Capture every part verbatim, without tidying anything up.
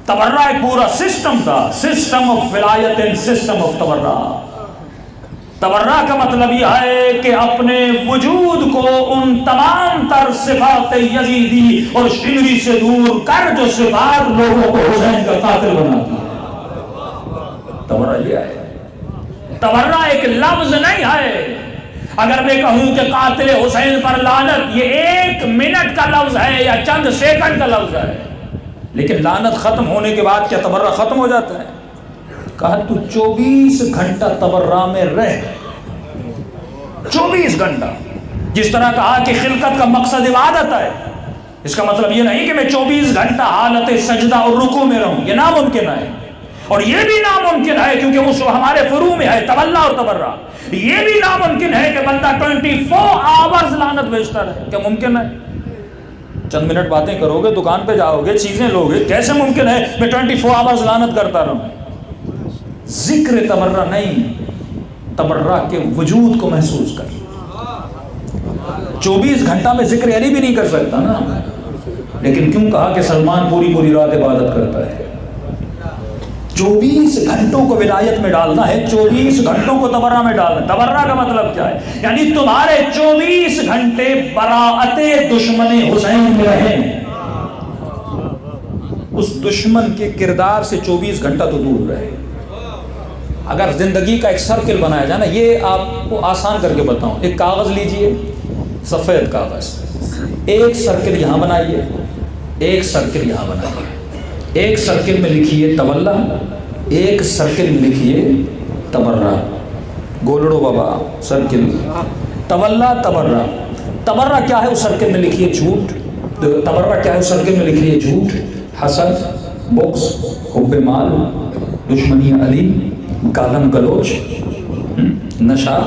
تبرہ ایک پورا سسٹم تھا، سسٹم آف ولایت اینڈ سسٹم آف تبرہ۔ تبرہ کا مطلب یہ ہے کہ اپنے وجود کو ان تمام تر صفات یزیدی اور شمری سے دور کر جو صفات لوگوں کو حسین کا قاتل بناتی ہے۔ تبرہ یہ ہے، تبرہ ایک لفظ نہیں ہے۔ اگر میں کہوں کہ قاتل حسین پر لعنت، یہ ایک منٹ کا لفظ ہے یا چند سیکنڈ کا لفظ ہے، لیکن لعنت ختم ہونے کے بعد کیا تبرہ ختم ہو جاتا ہے؟ کہا تو چوبیس گھنٹہ تبرہ میں رہ، چوبیس گھنٹہ۔ جس طرح کہا کہ خلقت کا مقصد عبادت ہے، اس کا مطلب یہ نہیں کہ میں چوبیس گھنٹہ حالت سجدہ اور رکوع میں رہوں، یہ ناممکن ہے۔ اور یہ بھی ناممکن ہے کیونکہ اس ہمارے فروع میں ہے تولا اور تبرہ۔ یہ بھی ناممکن ہے کہ بندہ ٹوینٹی فور آورز لعنت بھیجتا رہے، کیا ممکن ہے؟ چند منٹ باتیں کرو گے، دکان پہ جاؤ گے، چیزیں لوگے، کیسے ممکن ہے میں ٹوینٹی فور آورز لعنت کرتا رہوں؟ ذکر تبرہ نہیں، تبرہ کے وجود کو محسوس کر۔ چوبیس گھنٹہ میں ذکر علی بھی نہیں کر سکتا نا، لیکن کیوں کہا کہ سلمان پوری پوری رات عبادت کرتا ہے؟ چوبیس گھنٹوں کو ولایت میں ڈالنا ہے، چوبیس گھنٹوں کو تبرہ میں ڈالنا ہے۔ تبرہ کا مطلب کیا ہے؟ یعنی تمہارے چوبیس گھنٹے براءت دشمن حسین میں رہیں، اس دشمن کے کردار سے چوبیس گھنٹہ تو دور رہے۔ اگر زندگی کا ایک سرکل بنایا جائے نا، یہ آپ کو آسان کر کے بتاؤں، ایک کاغذ لیجئے، سفید کاغذ، ایک سرکل یہاں بنائیے، ایک سرکل یہاں بنائیے، ایک سرکل میں لکھیے تولا، ایک سرکل میں لکھیے تبرہ، گولڑو بابا سرکل، تولا تبرہ۔ تبرہ کیا ہے اس سرکل میں لکھیے جھوٹ، تبرہ کیا ہے اس سرکل میں لکھیے جھوٹ، حسد، بغض، حب مال، دشمنی علی، گالم گلوچ، نشہ،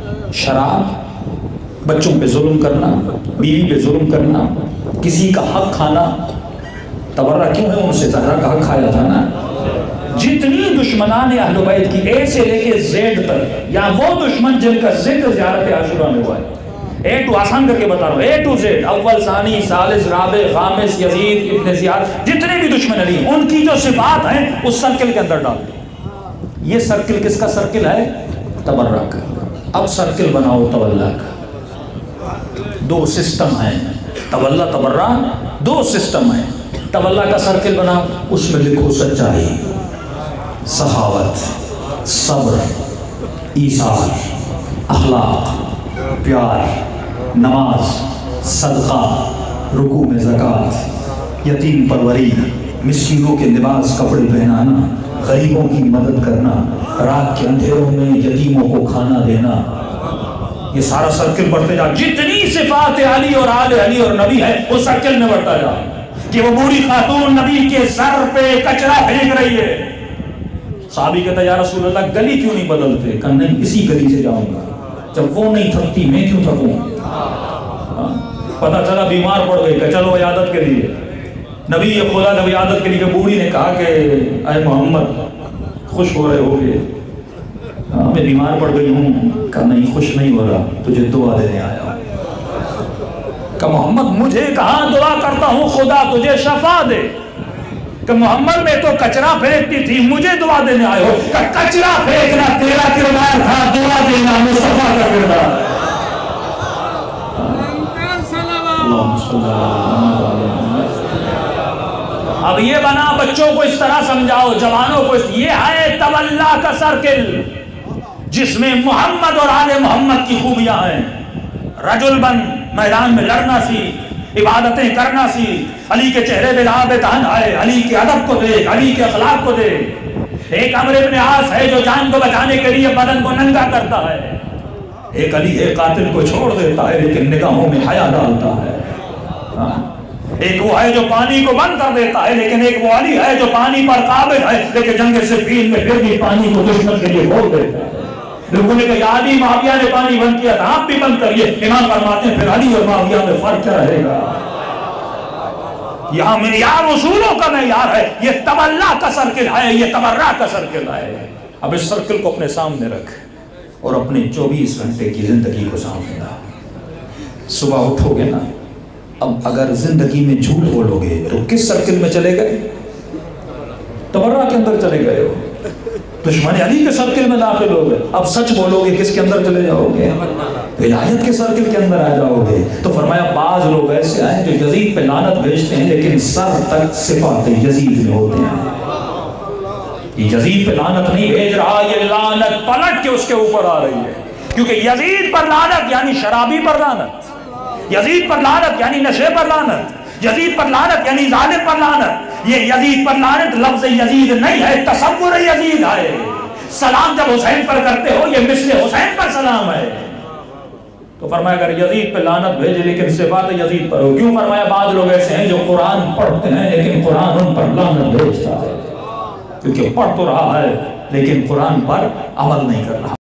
شراب، بچوں پہ ظلم کرنا، بیوی پہ ظلم کرنا، کسی کا حق کھانا۔ تبرہ کیوں ہے؟ ان سے زہرا کا حق کھایا تھا نا۔ جتنی دشمنان اہل بیت کی اے سے لے کے زیڈ تک، یا وہ دشمن جن کا ذکر زیارت عاشورہ میں ہوا ہے، اے ٹو آسان کر کے بتا رہا ہوں، اے ٹو زیڈ، اول ثانی ثالث رابع خامس یزید ابن زیاد، جتنے بھی دشمن علی ہیں ان کی جو صفات ہیں اس سرکل کے اندر ڈال دیں۔ یہ سرکل کس کا سرکل ہے؟ تبرہ کا۔ اب سرکل بناؤ تولا کا۔ دو سسٹم ہیں، تولا تبرہ، دو سسٹم ہیں۔ تولا کا سرکل بناؤ، اس میں لکھو سچائی، سخاوت، صبر، ایثار، اخلاق، پیار، نماز، صدقہ، رکوع میں زکوٰۃ، یتیم پروری، مسکینوں کے لباس کپڑے پہنانا، غریبوں کی مدد کرنا، رات کے اندھیروں میں یتیموں کو کھانا دینا۔ یہ سارا سرکل بڑھتے جا، جتنی صفات علی اور آل علی اور نبی ہے اس سرکل میں بڑھتا جا، کہ وہ بوڑھی خاتون نبی کے سر پہ کچرا پھینک رہی ہے۔ صحابی کہتا ہے یا رسول اللہ گلی کیوں نہیں بدلتے؟ کہ نہیں اسی گلی سے جاؤں گا، جب وہ نہیں تھکتی میں کیوں تھکوں؟ پتہ چلا بیمار پڑ گئی کہ چلو عیادت کے لیے، نبی خدا جب عیادت کے لیے بوڑھی نے کہا کہ اے محمد خوش ہو رہے ہوگے؟ میں بیمار پڑ گئی ہوں۔ کہا نہیں خوش نہیں ہو رہا، تجھے دعا دینے آیا ہوں۔ کہ محمد مجھے کہاں دعا کرتا ہوں، خدا تجھے شفا دے۔ کہ محمد میں تو کچرا پھینکتی تھی، مجھے دعا دینے آئے ہو۔ کہ کچرا پھینکنا تیرا کردار تھا، دعا دینا مصطفیٰ کا کردار۔ اب یہ بنا بچوں کو اس طرح سمجھاؤ، جوانوں کو، یہ ہے تولا کا سرکل جس میں محمد اور آل محمد کی خوبیاں ہیں۔ رجل بن، میدان میں لڑنا سیکھ، عبادتیں کرنا سیکھ، علی کے چہرے پہ لعاب دہن آئے، علی کے ادب کو دیکھ، علی کے اخلاق کو دیکھ۔ ایک عمرو بن عاص ہے جو جان کو بچانے کے لیے بدن کو ننگا کرتا ہے، ایک علی ہے قاتل کو چھوڑ دیتا ہے لیکن نگاہوں میں حیا ڈالتا ہے۔ ایک وہ ہے جو پانی کو بند کر دیتا ہے، لیکن ایک وہ علی ہے جو پانی پر قابل ہے لیکن جنگ صفین میں پھر بھی پانی کو دشمن کے لیے کھول دیتا ہے۔ لوگوں نے کہا علی معاویہ نے پانی بند کیا تھا، آپ بھی بند کریے۔ امام فرماتے ہیں پھر علی اور معاویہ میں فرق کیا رہے گا؟ یہاں معیار اصولوں کا معیار ہے، یہ تولا کا سرکل ہے، یہ تبرہ کا سرکل ہے۔ اب اس سرکل کو اپنے سامنے رکھ اور اپنے چوبیس گھنٹے کی زندگی کو سامنے لا۔ صبح اٹھو گے نا، اب اگر زندگی میں جھوٹ بولو گے تو کس سرکل میں چلے گئے؟ तबर्रा के अंदर चले गए हो, दुश्मन अली के सर्किल में दाखिल हो गए। अब सच बोलोगे किसके अंदर चले जाओगे? विलायत के सर्किल के अंदर आ जाओगे। तो फरमाया बाज लोग ऐसे आए जो यजीद पे लानत भेजते हैं लेकिन सर तक सिफात यजीद में होते हैं। ये यजीद पे लानत नहीं भेज रहा, ये लानत पलट के उसके ऊपर आ रही है, क्योंकि यजीद पर लानत यानी शराबी पर लानत, यजीद पर लानत यानी नशे पर लानत, यजीद पर लानत यानी जालिम पर लानत। ये यजीद पर लानत लफ्ज़ यजीद नहीं है, तसव्वुर यजीद है। सलाम जब हुसैन पर करते हो ये मिस्ले हुसैन पर सलाम है। तो फरमाया अगर यजीद पे लानत भेजे लेकिन सिफात यजीद पर हो। क्यों? फरमाया बाद लोग ऐसे हैं जो कुरान पढ़ते हैं लेकिन कुरान उन पर लानत भेजता है, क्योंकि पढ़ तो रहा है लेकिन कुरान पर अमल नहीं कर रहा।